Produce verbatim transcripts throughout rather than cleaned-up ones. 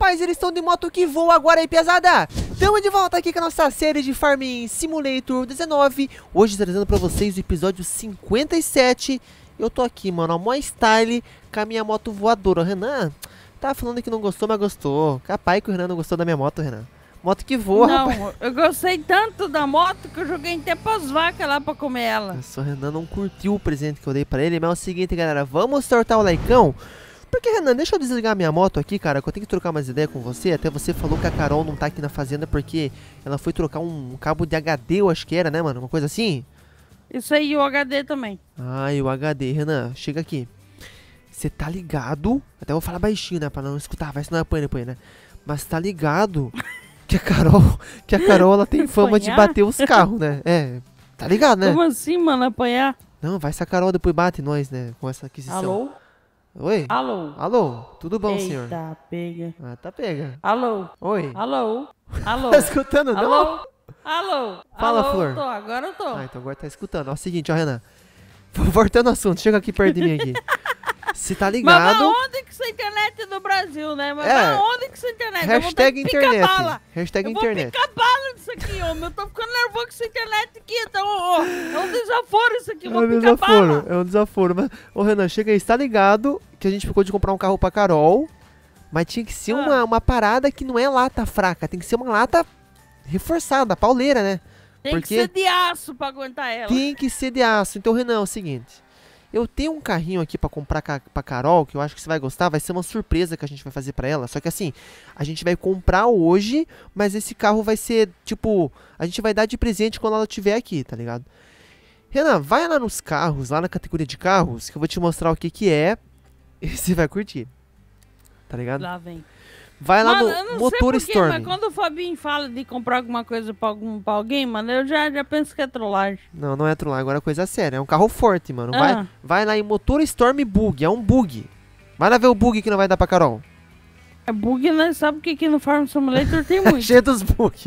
rapaz, eles estão de moto que voa agora aí, pesada. Tamo de volta aqui com a nossa série de Farming Simulator dezenove. Hoje trazendo pra vocês o episódio cinquenta e sete. Eu tô aqui, mano, a mó style com a minha moto voadora. O Renan tava falando que não gostou, mas gostou. Capaz que o Renan não gostou da minha moto, Renan. Moto que voa, não, rapaz. Eu gostei tanto da moto que eu joguei até pras vacas lá pra comer ela. Nossa, o Renan não curtiu o presente que eu dei pra ele. Mas é o seguinte, galera, vamos sortar o laicão. Porque, Renan, deixa eu desligar minha moto aqui, cara, que eu tenho que trocar umas ideias com você. Até você falou que a Carol não tá aqui na fazenda porque ela foi trocar um cabo de H D, eu acho que era, né, mano? Uma coisa assim. Isso aí, o H D também. Ai, o H D, Renan, chega aqui. Você tá ligado? Até vou falar baixinho, né, pra não escutar, vai se não apanha depois, né? Mas tá ligado que a Carol, que a Carol, ela tem fama de bater os carros, né? É, tá ligado, né? Como assim, mano, apanhar? Não, vai se a Carol depois bate nós, né, com essa aquisição. Alô? Oi? Alô? Alô? Tudo bom, Eita, senhor? Eita, pega. Ah, tá pega. Alô? Oi? Alô? Alô? Tá escutando, não? Alô? Alô? Fala, Alô? Flor. Tô, agora eu tô. Ah, então agora tá escutando. Ó, o seguinte, ó, Renan. Voltando ao assunto, chega aqui perto de mim aqui. Você tá Mas ligado? pra onde que essa internet é do Brasil, né? Mas É. pra onde que essa internet? Hashtag eu vou ter que picar internet. bala. Hashtag eu vou internet. picar bala nisso aqui, homem. Eu tô ficando nervoso com essa internet aqui. Então, ó, é um desaforo isso aqui. Eu É vou um picar desaforo, bala. é um desaforo. Mas, ô Renan, chega aí, você tá ligado que a gente ficou de comprar um carro pra Carol, mas tinha que ser Ah. uma, uma parada que não é lata fraca, tem que ser uma lata reforçada, pauleira, né? Tem Porque que ser de aço pra aguentar ela. tem que ser de aço. Então, Renan, é o seguinte. Eu tenho um carrinho aqui pra comprar ca pra Carol, que eu acho que você vai gostar. Vai ser uma surpresa que a gente vai fazer pra ela. Só que assim, a gente vai comprar hoje, mas esse carro vai ser, tipo... A gente vai dar de presente quando ela estiver aqui, tá ligado? Renan, vai lá nos carros, lá na categoria de carros, que eu vou te mostrar o que que é. E você vai curtir. Tá ligado? Lá vem. Vai lá Mano, eu no não Motor sei porquê, Storm. mas quando o Fabinho fala de comprar alguma coisa pra, algum, pra alguém, mano, eu já, já penso que é trollagem. Não, não é trollar, agora é coisa séria. É um carro forte, mano. Vai, Ah. vai lá em Motor Storm Bug, é um bug. Vai lá ver o bug que não vai dar pra Carol. É bug, né? Sabe que aqui no Farm Simulator tem muito. Cheio dos bug.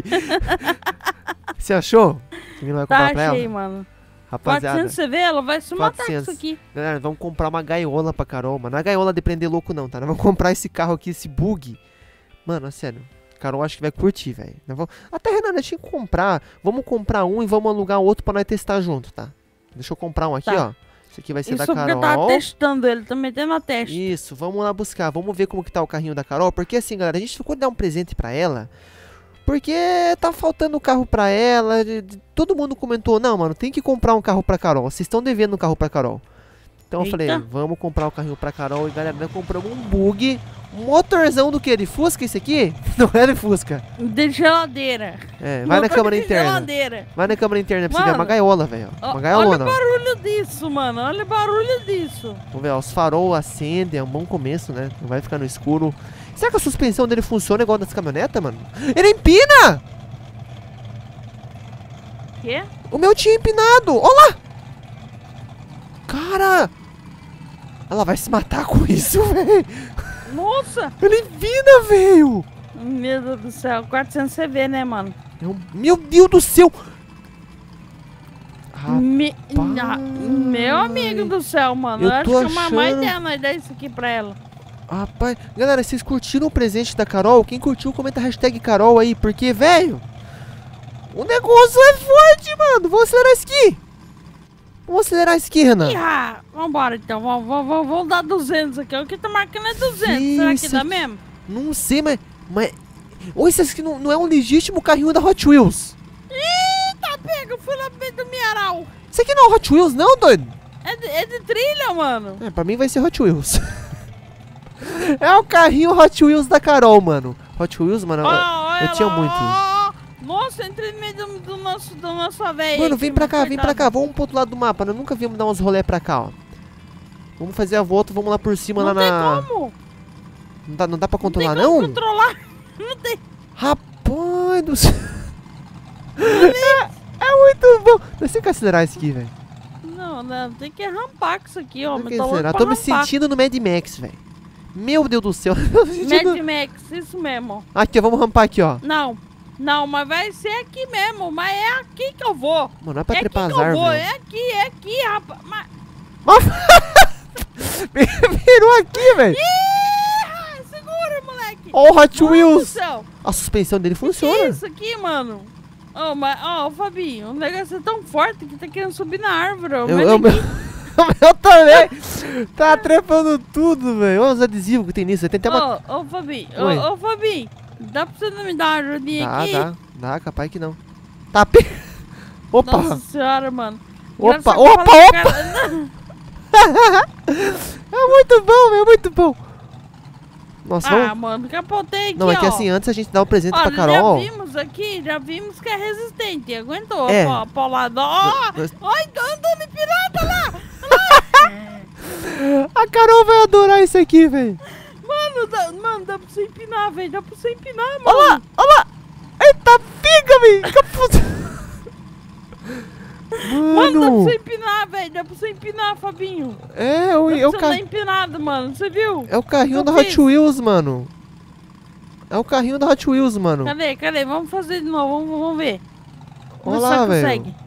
Você achou? Que não vai comprar Tá pra cheio, ela? mano. Rapaziada, quatrocentos C V, ela vai se matar com quatrocentos. isso aqui. galera, vamos comprar uma gaiola pra Carol, mano. Não é gaiola de prender louco não, tá? Nós vamos comprar esse carro aqui, esse bug. Mano, é sério. Carol acho que vai curtir, velho. Vamos... Até, Renan, deixa eu comprar. Vamos comprar um e vamos alugar outro pra nós testar junto, tá? Deixa eu comprar um aqui, Tá. ó. Esse aqui vai ser Isso da porque eu Carol. tava testando ele, tá metendo a testa. Isso, vamos lá buscar. Vamos ver como que tá o carrinho da Carol. Porque assim, galera, a gente ficou de dar um presente pra ela. Porque tá faltando carro pra ela. de- de- Todo mundo comentou, não, mano, tem que comprar um carro pra Carol. Vocês estão devendo um carro pra Carol. Então eu Eita. falei, vamos comprar o carrinho pra Carol. E galera, nós compramos um bug. Um motorzão do que? De Fusca esse aqui? Não é de Fusca. De geladeira. É, vai na Motor câmera de interna. Geladeira. Vai na câmera interna pra você ver. É uma Mano, gaiola, velho. Ó, Uma olha gaiolona. o ó. barulho disso, mano. Olha o barulho disso. Vamos ver, ó, os farol acendem, é um bom começo, né? Não vai ficar no escuro. Será que a suspensão dele funciona igual das caminhonetas, mano? Ele empina! Quê? O meu tinha empinado! Olha lá! Cara! Ela vai se matar com isso, velho! Nossa! Ele empina, velho! Meu Deus do céu. quatrocentos C V, né, mano? É um- Meu Deus do céu! Me... Rapaz. Ah, meu amigo do céu, mano. Eu Eu, acho tô que a mamãe achando- deu nós dar isso aqui pra ela. Rapaz, galera, vocês curtiram o presente da Carol? Quem curtiu, comenta a hashtag Carol aí, porque, velho, o negócio é forte, mano. Vamos acelerar isso aqui. Vamos acelerar isso aqui, Renan. Ih, ah, vambora então. Vamos, vamos, vamos, vamos dar duzentos aqui. O que tá marcando é duzentos. Será que Isso dá aqui- mesmo? Não sei, mas... mas... Ou isso aqui não, não é um legítimo carrinho da Hot Wheels. Eita, pega. Eu fui lá no meio do Miaral. Isso aqui não é Hot Wheels, não, doido? É de, é de trilha, mano. É, pra mim vai ser Hot Wheels. É o carrinho Hot Wheels da Carol, mano. Hot Wheels, mano, eu, Ó, olha eu tinha lá, muito. ó, ó. Nossa, eu entrei no meio do, do nosso, do nosso velho. Mano, vem pra cá, vem pra cá. Vamos pro outro lado do mapa. Eu nunca vimos dar uns rolê pra cá, ó. Vamos fazer a volta, vamos lá por cima, Não lá tem na... como. Não dá, não dá pra controlar, não? Tem como não? controlar. Não tem. Rapaz do céu. É, é muito bom. Não sei que acelerar isso aqui, velho. Não, não, tem que rampar com isso aqui, ó. Não Mas que tá louco acelerar. pra Tô me rampar. sentindo no Mad Max, velho. Meu Deus do céu. Tô me sentindo- Mad Max, isso mesmo. Aqui, ó, vamos rampar aqui, ó. Não, não, mas vai ser aqui mesmo. Mas é aqui que eu vou. Mano, não é pra É aqui trepar que as eu vou, árvores. é aqui, é aqui, rapaz. Mas... Virou aqui, velho. Ih, segura, moleque. Ó o Hot Mano do Wheels. céu. A suspensão dele Que funciona. isso aqui, mano? Ô, oh, mas, ó, oh, Fabinho, o negócio é tão forte que tá querendo subir na árvore. Ó. Eu, Mas eu, aqui- eu também. Tá trepando tudo, velho. Olha os adesivos que tem nisso. Tem até uma... Ô, ô, Fabinho, Oi. ô, ô, Fabinho, dá pra você não me dar uma ajudinha Dá, aqui? dá. Dá, capaz que não. Tá pe... Opa. Nossa senhora, mano. Opa, Engraçado opa, que eu falei, opa. cara, não. É muito bom, velho. É muito bom. Nossa, Ah, vamos... mano, capotei aqui, Não, é que ó. assim, antes a gente dá um presente Olha, pra Carol. já vimos aqui, já vimos que é resistente, aguentou, É. ó, paulada. Ó, Nós- ai, tá andando pirata lá. A Carol vai adorar isso aqui, velho. Mano, dá, mano, dá pra você empinar, velho, dá pra você empinar, mano. Olha lá, olha lá. Eita, fica, velho. Capuz- Mano, dá pra Mano. você empinar, velho, dá pra você empinar, Fabinho. É, o, Dá é, o pra você ca... andar empinado, mano, você viu? é o carrinho Eu da Hot fiz. Wheels, mano. É o carrinho da Hot Wheels, mano. Cadê, cadê? Vamos fazer de novo, vamos, vamos ver. Olha Vamos ver se lá, você velho. consegue.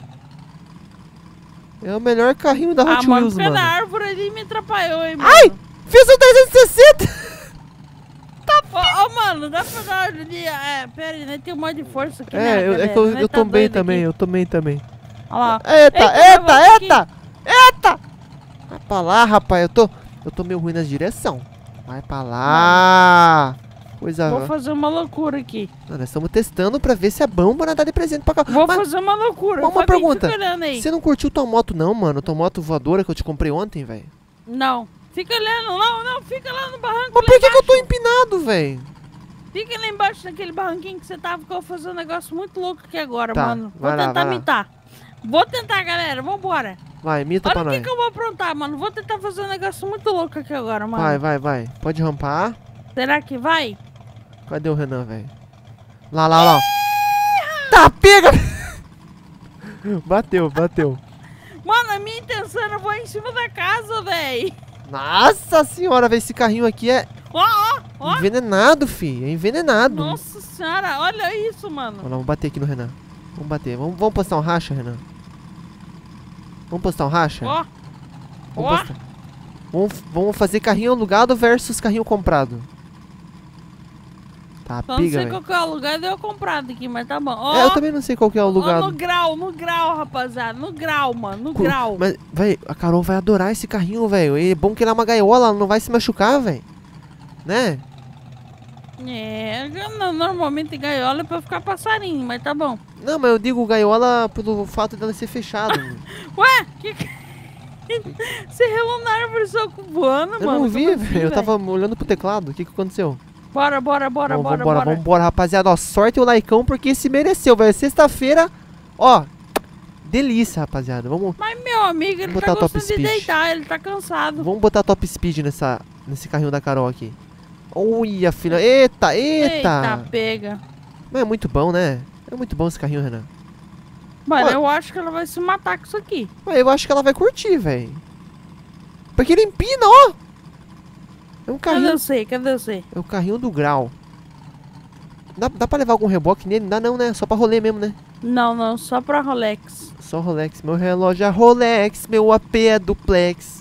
É o melhor carrinho da Ah, Hot mano, Wheels, fica mano. na árvore ali me atrapalhou, hein, mano. Ai! Fiz o trezentos e sessenta! Ô, ô, mano, dá pra dar uma ajudinha. É, pera aí, né? Tem um monte de força aqui, né, É, eu, é galera? que eu, Nós eu tá tomei doido também, aqui. eu tomei também. Olha lá. Eita, Eita, eita, vai aqui. eita! Eita! Vai pra lá, rapaz, eu tô, eu tô meio ruim nas direção. Vai pra lá! Coisa... Vou fazer uma loucura aqui. Não, nós estamos testando pra ver se é bom pra dar de presente pra cá. Vou Mas fazer uma loucura. uma Fabinho, pergunta. Fica olhando aí. você não curtiu tua moto não, mano? Tua moto voadora que eu te comprei ontem, velho? Não. Fica olhando. Não, não. Fica lá no barranco. Mas lá por que, que eu tô embaixo. empinado, velho? Fica lá embaixo naquele barranquinho que você tava, que eu vou fazer um negócio muito louco aqui agora, Tá, mano. Vou vai lá, tentar vai lá. imitar. Vou tentar, galera. Vambora. Vai, imita pra Olha o nós. que, que eu vou aprontar, mano. Vou tentar fazer um negócio muito louco aqui agora, mano. Vai, vai, vai. Pode rampar. Será que vai? Cadê o Renan, velho? Lá, lá, lá. Tá, pega! Bateu, bateu. Mano, a minha intenção era voar em cima da casa, véi. Nossa senhora, velho. Esse carrinho aqui é Ó, ó, ó. envenenado, fi. É envenenado. Nossa senhora, olha isso, mano. Olha lá, vamos bater aqui no Renan. Vamos bater. Vamos, vamos postar um racha, Renan? Vamos postar um racha? Ó, Vamos, ó. postar. Vamos, vamos fazer carrinho alugado versus carrinho comprado. Tá, Só não piga, sei velho. qual que é o lugar, deu comprado aqui, mas tá bom. Ó, É, eu também não sei qual que é o ó, lugar. no grau, no grau, rapaziada. No grau, mano, no Cu- grau. Mas, velho, a Carol vai adorar esse carrinho, velho. É bom que ele é uma gaiola, ela não vai se machucar, velho. Né? É, não, normalmente gaiola é pra ficar passarinho, mas tá bom. Não, mas eu digo gaiola pelo fato dela ser fechada. Ué, que que... Você relou na árvore só voando, Eu mano? não vi, Como assim, velho. Eu tava olhando pro teclado. O que que aconteceu? Bora, bora, bora, Vamos, bora, vambora, bora. vambora, rapaziada. Ó, sorte o Laicão porque se mereceu, velho. Sexta-feira, ó. Delícia, rapaziada. Vamos, Mas meu amigo, ele Vou tá botar top gostando de speed. deitar, ele tá cansado. vamos botar top speed nessa, nesse carrinho da Carol aqui. Olha, filha. Eita, eita. Eita, pega. Mas é muito bom, né? É muito bom esse carrinho, Renan. Mano, Ó. eu acho que ela vai se matar com isso aqui. Mas eu acho que ela vai curtir, velho. Porque ele empina, ó. É um Cadê carrinho. você? Cadê você? É o carrinho do grau. Dá, dá pra levar algum reboque nele? Não dá não, né? Só pra rolê mesmo, né? Não, não, só pra Rolex. Só Rolex. Meu relógio é Rolex. Meu A P é duplex.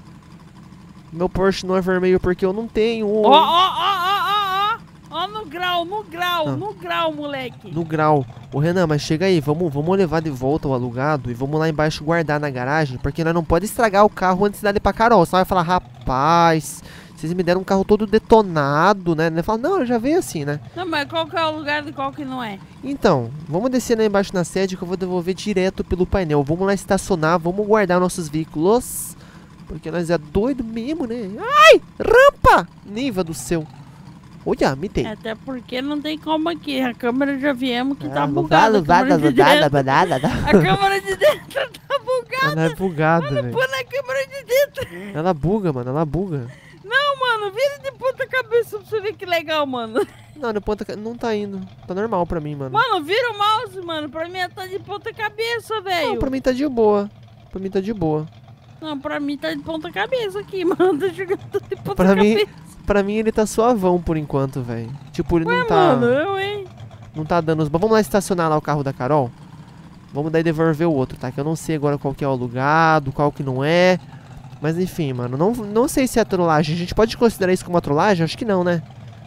Meu Porsche não é vermelho porque eu não tenho. Ó, ó, ó, ó, ó, ó. Ó no grau, no grau, Ah. no grau, moleque. No grau. Ô Renan, mas chega aí. Vamos, vamos levar de volta o alugado e vamos lá embaixo guardar na garagem. Porque nós não pode estragar o carro antes de dar ele pra Carol. Senão vai falar, rapaz, vocês me deram um carro todo detonado, né? Ele fala, não, eu já veio assim, né? Não, mas qual que é o lugar e qual que não é? Então, vamos descer lá embaixo na sede que eu vou devolver direto pelo painel. Vamos lá estacionar, vamos guardar nossos veículos. Porque nós é doido mesmo, né? Ai, rampa! Niva do céu. Olha, mitei. Até porque não tem como aqui. A câmera já viemos que tá Ah, bugada. A câmera de dentro, a câmera de dentro tá bugada. Ela é bugada, velho. Põe na câmera de dentro. Ela buga, mano, ela buga. Não, mano, vira de ponta cabeça pra você ver que legal, mano. Não, no ponta, ca- não tá indo. Tá normal pra mim, mano. Mano, vira o mouse, mano. Pra mim tá de ponta cabeça, Não, velho. pra mim tá de boa. Pra mim tá de boa. Não, pra mim tá de ponta cabeça aqui, mano. Tá jogando tudo de ponta Pra mim, cabeça. pra mim ele tá suavão por enquanto, velho. Tipo, ele não Ué, tá. mano, eu, hein? Não tá dando os. Vamos lá estacionar lá o carro da Carol. Vamos daí devolver o outro, tá? Que eu não sei agora qual que é o alugado, qual que não é. Mas enfim, mano, não, não sei se é trollagem. A gente pode considerar isso como uma trollagem? Acho que não, né?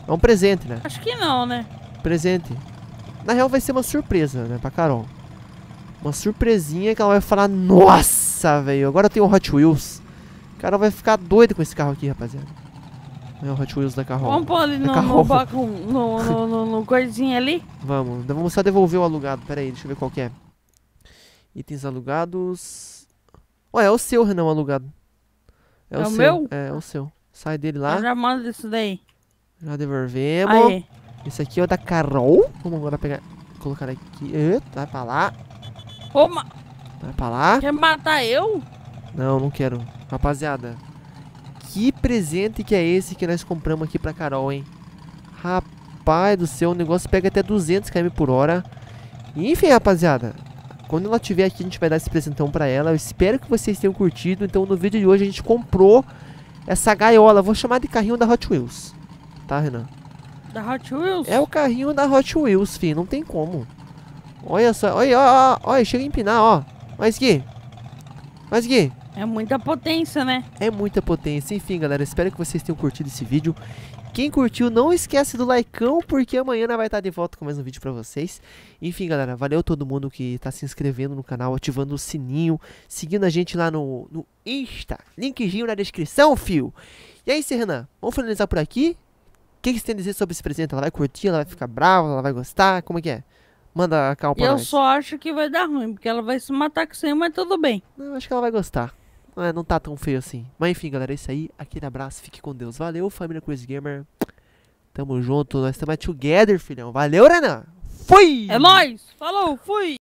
É um presente, né? Acho que não, né? Presente. Na real vai ser uma surpresa, né, pra Carol. Uma surpresinha que ela vai falar, nossa, velho, agora eu tenho o Hot Wheels. Carol vai ficar doida com esse carro aqui, rapaziada. É o Hot Wheels da Carol. Vamos pôr ali no, Carol. no, banco, no, no, no, no coisinha ali. Vamos, então vamos só devolver o alugado. Pera aí, deixa eu ver qual que é. Itens alugados. Ué, é o seu, Renan, o alugado. É, É o seu. meu? É, é o seu. Sai dele lá. Eu já mando isso daí. Já devolvemos. Aí. Esse aqui é o da Carol. Vamos agora pegar. Colocar aqui. Eita, vai pra lá. Ô, ma... Vai pra lá. Quer matar eu? Não, não quero. Rapaziada, que presente que é esse que nós compramos aqui pra Carol, hein? Rapaz do céu, o negócio pega até duzentos quilômetros por hora. Enfim, rapaziada, quando ela estiver aqui, a gente vai dar esse presentão pra ela. Eu espero que vocês tenham curtido. Então, no vídeo de hoje, a gente comprou essa gaiola. Vou chamar de carrinho da Hot Wheels. Tá, Renan? Da Hot Wheels? É o carrinho da Hot Wheels, filho. Não tem como. Olha só. Olha, ó, ó. Olha, chega a empinar, ó. Olha isso aqui. Olha isso aqui. É muita potência, né? É muita potência. Enfim, galera, espero que vocês tenham curtido esse vídeo. Quem curtiu, não esquece do likeão, porque amanhã nós vai estar de volta com mais um vídeo pra vocês. Enfim, galera, valeu todo mundo que tá se inscrevendo no canal, ativando o sininho, seguindo a gente lá no, no Insta. Linkzinho na descrição, fio. E é isso, Renan. Vamos finalizar por aqui. O que, que você tem a dizer sobre esse presente? Ela vai curtir, ela vai ficar brava, ela vai gostar? Como é que é? Manda a cal pra Eu nós. só acho que vai dar ruim, porque ela vai se matar com isso aí, mas tudo bem. Não, acho que ela vai gostar. É, não tá tão feio assim. Mas enfim, galera, é isso aí. Aquele abraço, fique com Deus. Valeu, família Crazy Gamer. Tamo junto, nós estamos together, filhão. Valeu, Renan. Fui! É nóis! Falou, fui!